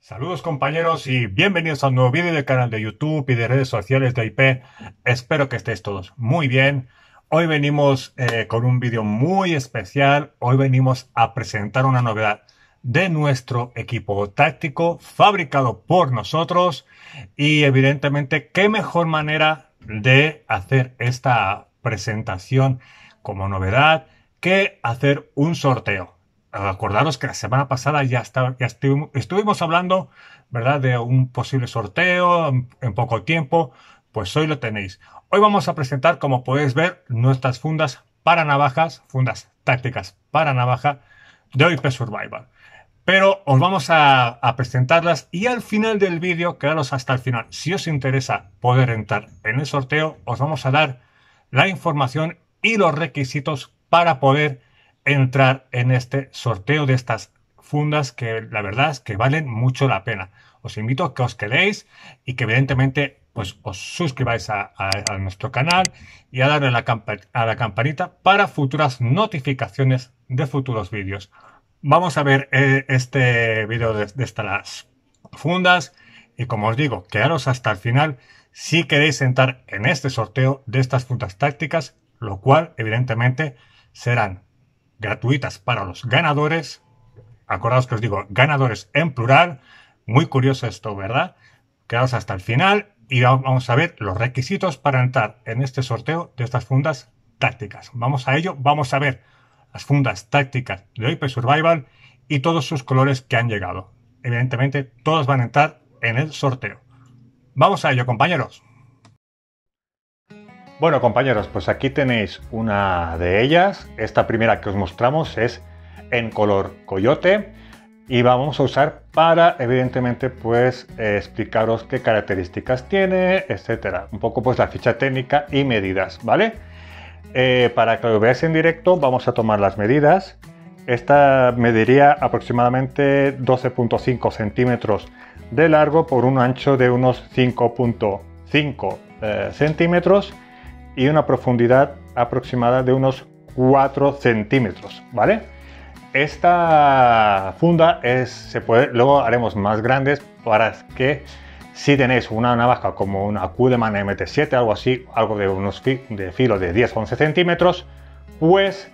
Saludos compañeros y bienvenidos a un nuevo vídeo del canal de YouTube y de redes sociales de IP. Espero que estéis todos muy bien. Hoy venimos con un vídeo muy especial. Hoy venimos a presentar una novedad de nuestro equipo táctico fabricado por nosotros. Y evidentemente, qué mejor manera de hacer esta presentación como novedad que hacer un sorteo. Acordaros que la semana pasada ya estuvimos hablando, ¿verdad?, de un posible sorteo en poco tiempo. Pues hoy lo tenéis. Hoy vamos a presentar, como podéis ver, nuestras fundas para navajas, fundas tácticas para navaja de IP Survival. Pero os vamos a presentarlas y al final del vídeo, quedaros hasta el final. Si os interesa poder entrar en el sorteo, os vamos a dar la información y los requisitos para poder entrar en este sorteo de estas fundas que la verdad es que valen mucho la pena. Os invito a que os quedéis y que evidentemente pues os suscribáis a nuestro canal y a darle a la campanita para futuras notificaciones de futuros vídeos. Vamos a ver este vídeo de estas fundas y como os digo, quedaros hasta el final si queréis entrar en este sorteo de estas fundas tácticas, lo cual evidentemente serán gratuitas para los ganadores. Acordaos que os digo ganadores en plural. Muy curioso esto, ¿verdad? Quedaos hasta el final y vamos a ver los requisitos para entrar en este sorteo de estas fundas tácticas. Vamos a ello, vamos a ver las fundas tácticas de IP Survival y todos sus colores que han llegado. Evidentemente todos van a entrar en el sorteo. Vamos a ello, compañeros. Bueno, compañeros, pues aquí tenéis una de ellas. Esta primera que os mostramos es en color coyote y vamos a usar para, evidentemente, pues explicaros qué características tiene, etcétera. Un poco pues la ficha técnica y medidas, ¿vale? Para que lo veáis en directo, vamos a tomar las medidas. Esta mediría aproximadamente 12.5 centímetros de largo por un ancho de unos 5.5 centímetros y una profundidad aproximada de unos 4 centímetros, ¿vale? Esta funda luego haremos más grandes para que si tenéis una navaja como una Cudeman MT7, algo así, algo de filo de 10-11 centímetros, pues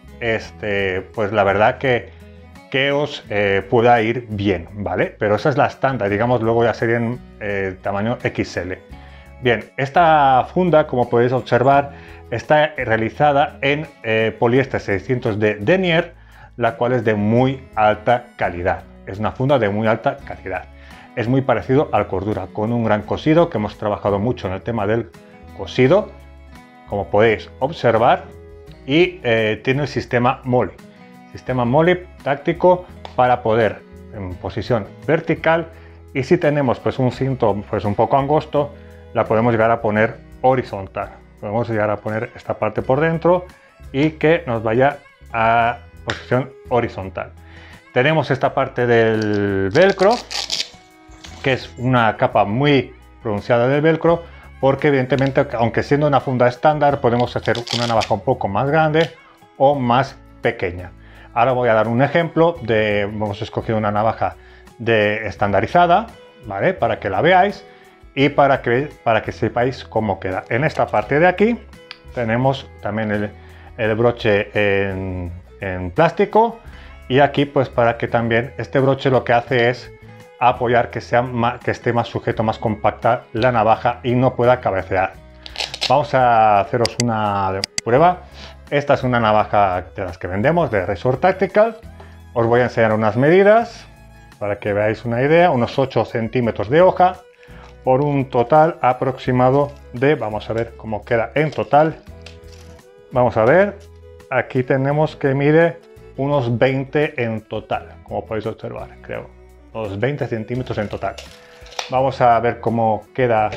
la verdad que os pueda ir bien, ¿vale? Pero esa es la estándar, digamos, luego ya serían tamaño XL. Bien, esta funda, como podéis observar, está realizada en poliéster 600 de denier, la cual es de muy alta calidad. Es una funda de muy alta calidad. Es muy parecido al cordura, con un gran cosido, que hemos trabajado mucho en el tema del cosido, como podéis observar, y tiene el sistema MOLLE táctico para poder en posición vertical, y si tenemos pues un cinto pues un poco angosto, la podemos llegar a poner horizontal. Podemos llegar a poner esta parte por dentro y que nos vaya a posición horizontal. Tenemos esta parte del velcro, que es una capa muy pronunciada del velcro, porque evidentemente, aunque siendo una funda estándar, podemos hacer una navaja un poco más grande o más pequeña. Ahora voy a dar un ejemplo hemos escogido una navaja estandarizada, ¿vale? Para que la veáis y para que sepáis cómo queda. En esta parte de aquí tenemos también el broche en plástico, y aquí pues para que también este broche lo que hace es apoyar que esté más sujeto, más compacta la navaja y no pueda cabecear. Vamos a haceros una prueba. Esta es una navaja de las que vendemos, de Resort Tactical. Os voy a enseñar unas medidas para que veáis una idea. Unos 8 centímetros de hoja por un total aproximado de, vamos a ver cómo queda en total. Vamos a ver, aquí tenemos que mide unos 20 en total, como podéis observar, creo. Unos 20 centímetros en total. Vamos a ver cómo queda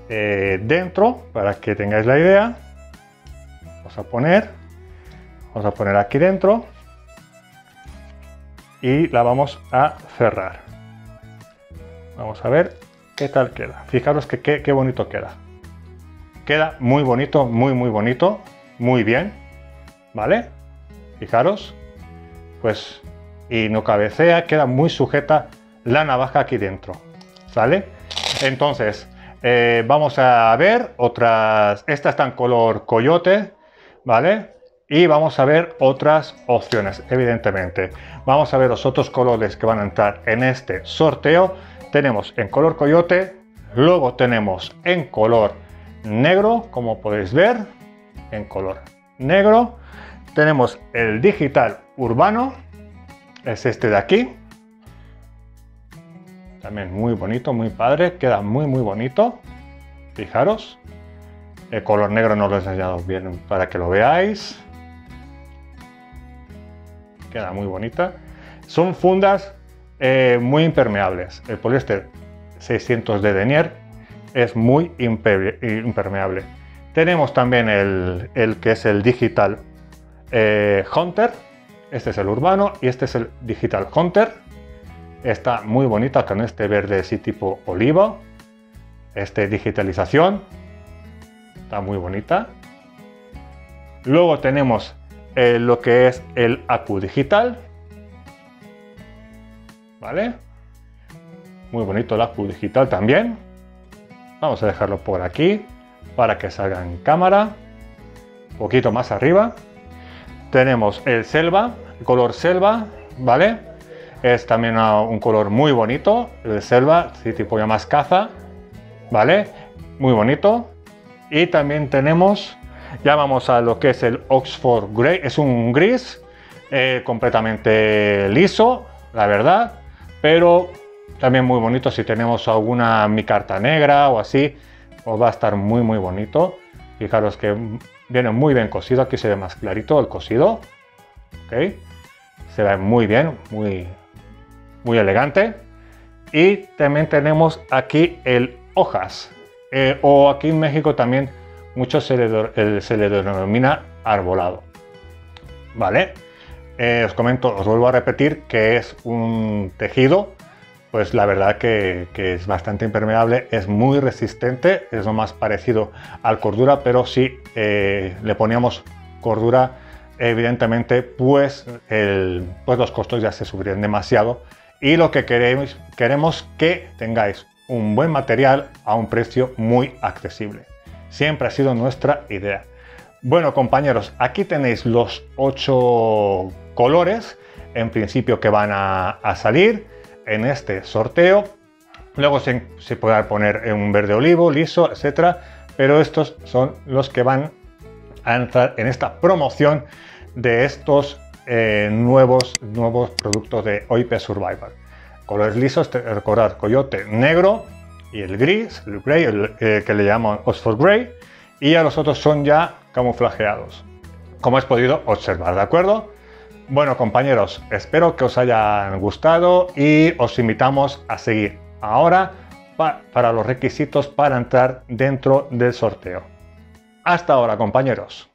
dentro para que tengáis la idea. Vamos a poner aquí dentro y la vamos a cerrar. Vamos a ver qué tal queda. Fijaros que qué bonito queda. Queda muy bonito, muy bonito, muy bien, ¿vale? Fijaros, pues, y no cabecea, queda muy sujeta la navaja aquí dentro. ¿sale? Entonces, vamos a ver otras, esta está en color coyote, ¿vale? Y vamos a ver otras opciones, evidentemente. Vamos a ver los otros colores que van a entrar en este sorteo. Tenemos en color coyote, luego tenemos en color negro, como podéis ver, en color negro. Tenemos el digital urbano, es este de aquí. También muy bonito, muy padre, queda muy bonito. Fijaros, el color negro no lo he enseñado bien para que lo veáis. Queda muy bonita. Son fundas muy impermeables. El poliéster 600 de Denier es muy impermeable. Tenemos también el que es el Digital Hunter. Este es el urbano y este es el Digital Hunter. Está muy bonita con este verde así tipo oliva. Digitalización. Está muy bonita. Luego tenemos lo que es el Acu Digital. ¿Vale? Muy bonito el Acu Digital también. Vamos a dejarlo por aquí para que salga en cámara. Un poquito más arriba. Tenemos el Selva, el color Selva, ¿vale? Es también un color muy bonito. El Selva, sí, tipo ya más caza, ¿vale? Muy bonito. Y también tenemos, ya vamos a lo que es el Oxford Grey. Es un gris completamente liso, la verdad, pero también muy bonito. Si tenemos alguna micarta negra o así, os va a estar muy bonito. Fijaros que viene muy bien cosido. Aquí se ve más clarito el cosido. ¿Ok? Se ve muy bien, muy elegante. Y también tenemos aquí el hojas. O aquí en México también mucho se le denomina arbolado. ¿Vale? Os comento, os vuelvo a repetir que es un tejido, pues la verdad que es bastante impermeable, es muy resistente, es lo más parecido al cordura, pero si le poníamos cordura, evidentemente pues los costos ya se subirían demasiado, y lo que queremos que tengáis un buen material a un precio muy accesible. Siempre ha sido nuestra idea. Bueno, compañeros, aquí tenéis los 8 colores en principio que van a salir en este sorteo. Luego se puede poner un verde olivo, liso, etcétera, pero estos son los que van a entrar en esta promoción de estos nuevos productos de OIP Survival. Colores lisos, recordad, coyote negro y el gris, el grey, que le llaman Oxford Grey, y a los otros son ya camuflajeados, como has podido observar, ¿de acuerdo? Bueno, compañeros, espero que os hayan gustado y os invitamos a seguir ahora para los requisitos para entrar dentro del sorteo. Hasta ahora, compañeros.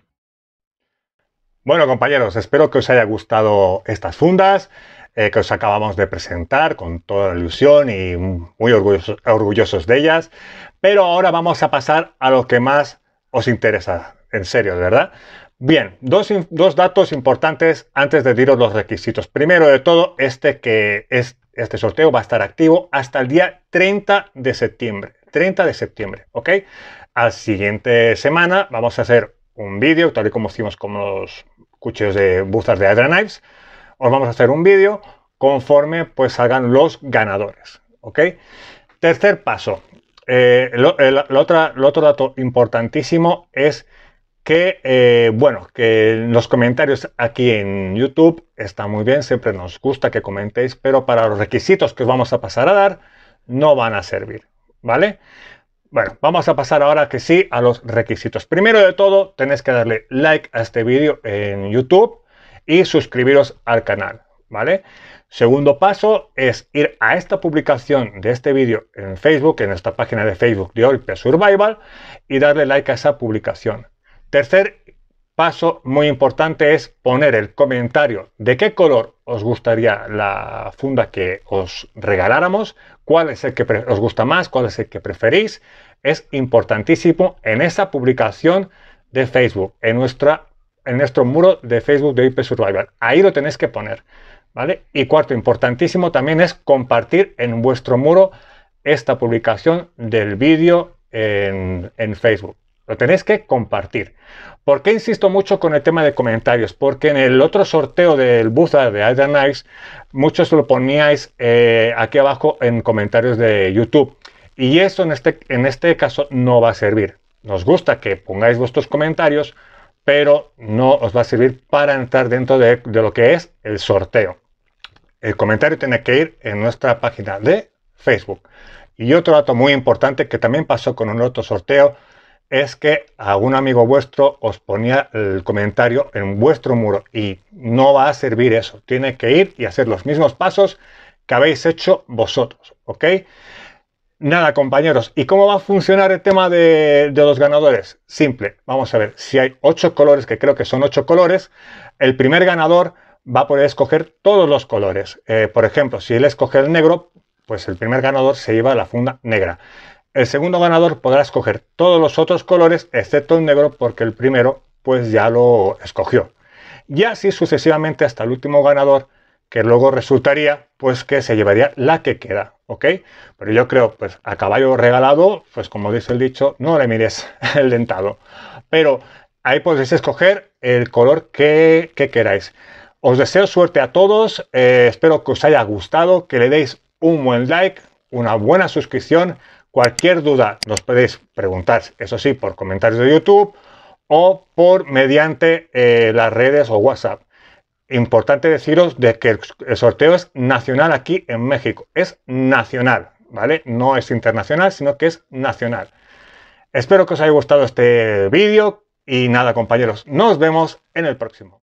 Bueno, compañeros, espero que os haya gustado estas fundas que os acabamos de presentar con toda la ilusión y muy orgullosos de ellas. Pero ahora vamos a pasar a lo que más os interesa, en serio, de verdad. Bien, dos datos importantes antes de diros los requisitos. Primero de todo, este sorteo va a estar activo hasta el día 30 de septiembre. 30 de septiembre, ¿ok? Al siguiente semana vamos a hacer un vídeo, tal y como hicimos con los cuchillos de buzas de Hydra Knives. Os vamos a hacer un vídeo conforme pues salgan los ganadores, ¿ok? Tercer paso. El otro dato importantísimo es que, bueno, que los comentarios aquí en YouTube están muy bien, siempre nos gusta que comentéis, pero para los requisitos que os vamos a pasar a dar, no van a servir, ¿vale? Bueno, vamos a pasar ahora que sí a los requisitos. Primero de todo, tenéis que darle like a este vídeo en YouTube y suscribiros al canal, ¿vale? Segundo paso es ir a esta publicación de este vídeo en Facebook, en esta página de Facebook de OIP Survival, y darle like a esa publicación. Tercer paso muy importante es poner el comentario de qué color os gustaría la funda que os regaláramos, cuál es el que os gusta más, cuál es el que preferís. Es importantísimo en esa publicación de Facebook, en nuestro muro de Facebook de OIP Survival. Ahí lo tenéis que poner, ¿vale? Y cuarto, importantísimo también es compartir en vuestro muro esta publicación del vídeo en Facebook. Lo tenéis que compartir. ¿Por qué insisto mucho con el tema de comentarios? Porque en el otro sorteo del Buza de Either Nights, muchos lo poníais aquí abajo en comentarios de YouTube. Y eso en este caso no va a servir. Nos gusta que pongáis vuestros comentarios, pero no os va a servir para entrar dentro de lo que es el sorteo. El comentario tiene que ir en nuestra página de Facebook. Y otro dato muy importante que también pasó con un otro sorteo es que algún amigo vuestro os ponía el comentario en vuestro muro y no va a servir eso. Tiene que ir y hacer los mismos pasos que habéis hecho vosotros, ¿ok? Nada, compañeros. ¿Y cómo va a funcionar el tema de los ganadores? Simple. Vamos a ver. Si hay 8 colores, que creo que son 8 colores, el primer ganador va a poder escoger todos los colores. Por ejemplo, si él escoge el negro, pues el primer ganador se lleva la funda negra. El segundo ganador podrá escoger todos los otros colores, excepto el negro, porque el primero pues ya lo escogió. Y así sucesivamente hasta el último ganador, que luego resultaría pues que se llevaría la que queda, ¿ok? Pero yo creo, pues a caballo regalado, pues como dice el dicho, no le mires el dentado. Pero ahí podéis escoger el color que queráis. Os deseo suerte a todos, espero que os haya gustado, que le deis un buen like, una buena suscripción. Cualquier duda nos podéis preguntar, eso sí, por comentarios de YouTube o por mediante las redes o WhatsApp. Importante deciros de que el sorteo es nacional aquí en México, es nacional, ¿vale? No es internacional, sino que es nacional. Espero que os haya gustado este vídeo y nada, compañeros, nos vemos en el próximo.